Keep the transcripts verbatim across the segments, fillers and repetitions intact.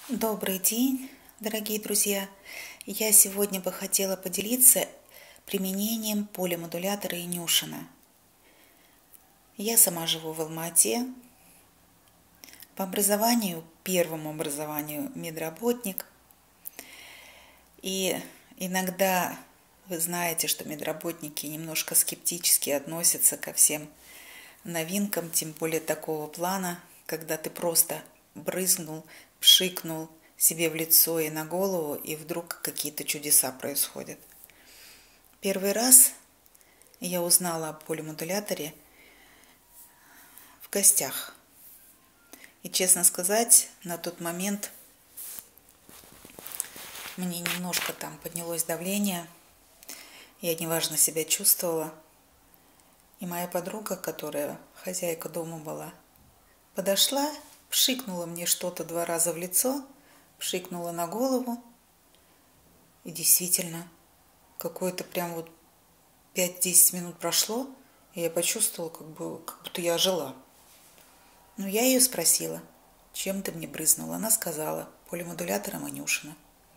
Добрый день, дорогие друзья! Я сегодня бы хотела поделиться применением полимодулятора Инюшина. Я сама живу в Алма-Ате. По образованию, первому образованию медработник. И иногда вы знаете, что медработники немножко скептически относятся ко всем новинкам, тем более такого плана, когда ты просто брызнул, пшикнул себе в лицо и на голову, и вдруг какие-то чудеса происходят. Первый раз я узнала о полимодуляторе в гостях. И, честно сказать, на тот момент мне немножко там поднялось давление, я неважно себя чувствовала. И моя подруга, которая хозяйка дома была, подошла, пшикнула мне что-то два раза в лицо, пшикнула на голову. И действительно, какое-то прям вот пять-десять минут прошло, и я почувствовала, как, бы, как будто я ожила. Но я ее спросила, чем ты мне брызнула. Она сказала, полимодулятором Инюшина.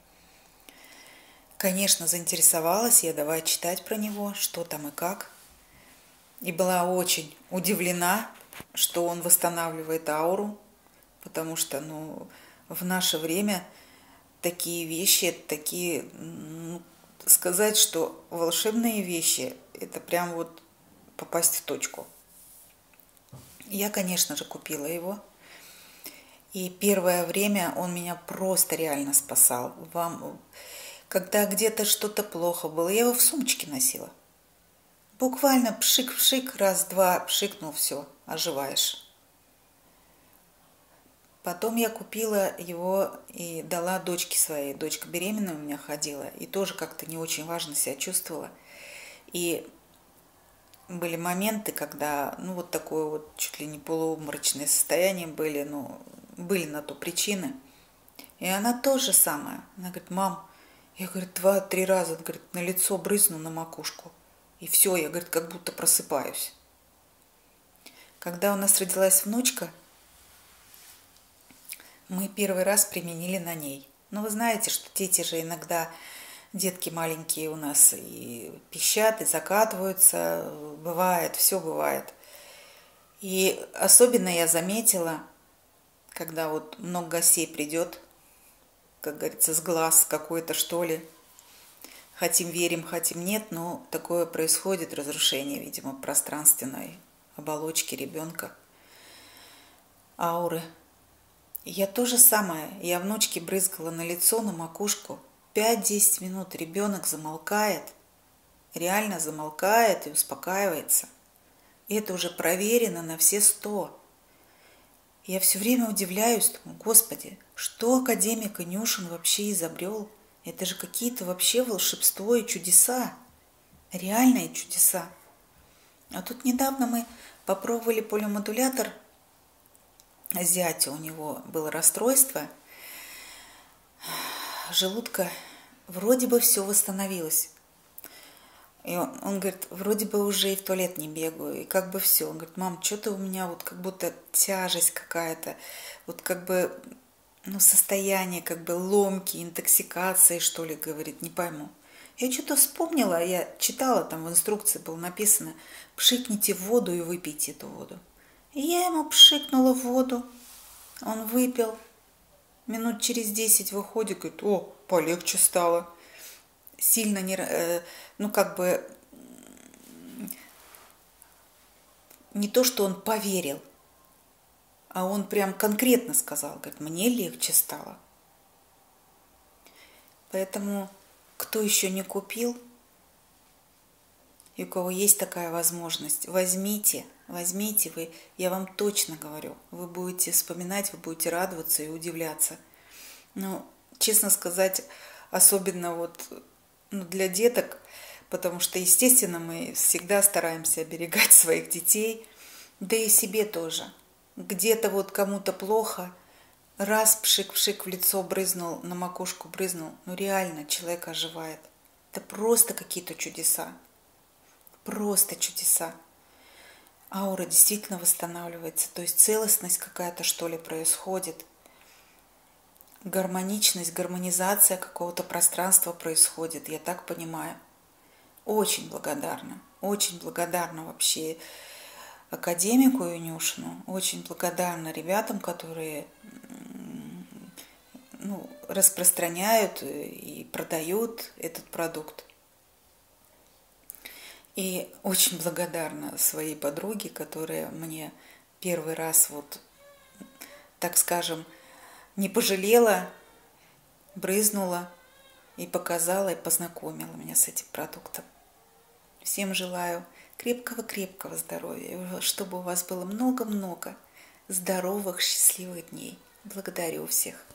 Конечно, заинтересовалась я, давай читать про него, что там и как. И была очень удивлена, что он восстанавливает ауру, потому что, ну, в наше время такие вещи, такие, ну, сказать, что волшебные вещи, это прям вот попасть в точку. Я, конечно же, купила его. И первое время он меня просто реально спасал. Вам, когда где-то что-то плохо было, я его в сумочке носила. Буквально пшик-пшик, раз-два, пшикнул, все, оживаешь. Потом я купила его и дала дочке своей. Дочка беременная у меня ходила, и тоже как-то не очень важно себя чувствовала. И были моменты, когда, ну, вот такое вот чуть ли не полуобморочное состояние были, ну, были на то причины. И она тоже самое. Она говорит, мам, я, говорит, два-три раза, говорит, на лицо брызну, на макушку. И все, я, говорит, как будто просыпаюсь. Когда у нас родилась внучка, мы первый раз применили на ней. Но вы знаете, что дети же иногда, детки маленькие у нас и пищат, и закатываются, бывает, все бывает. И особенно я заметила, когда вот много гостей придет, как говорится, с глаз какой-то, что ли. Хотим верим, хотим нет, но такое происходит, разрушение, видимо, пространственной оболочки ребенка, ауры. Я то же самое, я внучке брызгала на лицо, на макушку. пять-десять минут ребенок замолкает, реально замолкает и успокаивается. И это уже проверено на все сто. Я все время удивляюсь, думаю, Господи, что академик Инюшин вообще изобрел? Это же какие-то вообще волшебство и чудеса, реальные чудеса. А тут недавно мы попробовали полимодулятор. Зятя, у него было расстройство желудка, вроде бы все восстановилось. И он, он говорит, вроде бы уже и в туалет не бегаю, и как бы все. Он говорит, мам, что-то у меня вот как будто тяжесть какая-то, вот как бы, ну, состояние как бы ломки, интоксикации, что ли, говорит, не пойму. Я что-то вспомнила, я читала, там в инструкции было написано, пшикните в воду и выпейте эту воду. И я ему пшикнула в воду, он выпил, минут через десять выходит, говорит, о, полегче стало. Сильно не, ну, как бы, не то, что он поверил, а он прям конкретно сказал, говорит, мне легче стало. Поэтому, кто еще не купил, и у кого есть такая возможность, возьмите, возьмите вы, я вам точно говорю, вы будете вспоминать, вы будете радоваться и удивляться. Ну, честно сказать, особенно вот, ну, для деток, потому что, естественно, мы всегда стараемся оберегать своих детей, да и себе тоже. Где-то вот кому-то плохо, раз пшик-пшик в лицо брызнул, на макушку брызнул, ну реально человек оживает. Это просто какие-то чудеса, просто чудеса. Аура действительно восстанавливается, то есть целостность какая-то, что ли, происходит. гармоничность, гармонизация какого-то пространства происходит, я так понимаю. Очень благодарна, очень благодарна вообще академику Юнюшину, очень благодарна ребятам, которые ну, распространяют и продают этот продукт. И очень благодарна своей подруге, которая мне первый раз, вот, так скажем, не пожалела, брызнула и показала, и познакомила меня с этим продуктом. Всем желаю крепкого-крепкого здоровья, чтобы у вас было много-много здоровых, счастливых дней. Благодарю всех.